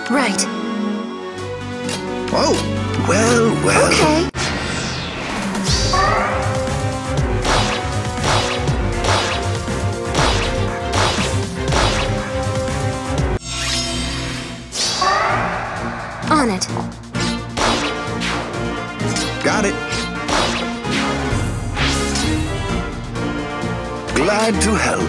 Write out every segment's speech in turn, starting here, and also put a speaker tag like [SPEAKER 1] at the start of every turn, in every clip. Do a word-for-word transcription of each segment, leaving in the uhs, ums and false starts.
[SPEAKER 1] Right.
[SPEAKER 2] Oh, well, well.
[SPEAKER 1] Okay. On it.
[SPEAKER 2] Got it. Glad to help.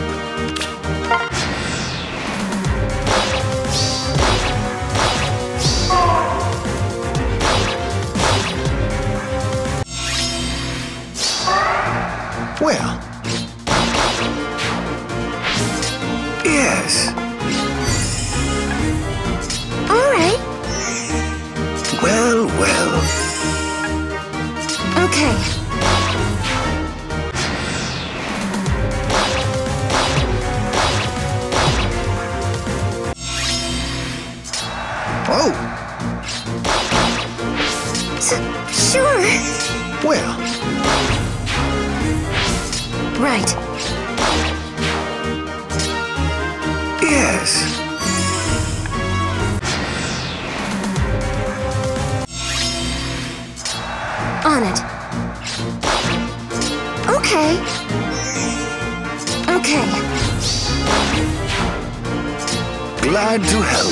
[SPEAKER 2] Well. Yes.
[SPEAKER 1] All right.
[SPEAKER 2] Well, well.
[SPEAKER 1] Okay.
[SPEAKER 2] Oh.
[SPEAKER 1] S- sure.
[SPEAKER 2] Well.
[SPEAKER 1] Right.
[SPEAKER 2] Yes.
[SPEAKER 1] On it. Okay. Okay.
[SPEAKER 2] Glad to help.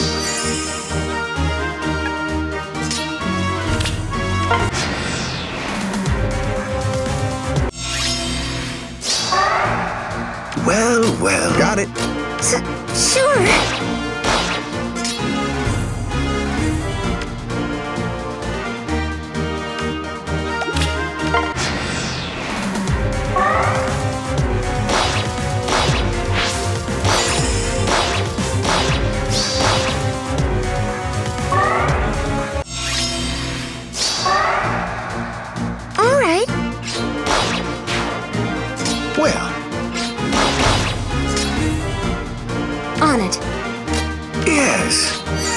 [SPEAKER 2] Well, well. Got it.
[SPEAKER 1] S- sure. All right.
[SPEAKER 2] Well.
[SPEAKER 1] On it.
[SPEAKER 2] Yes.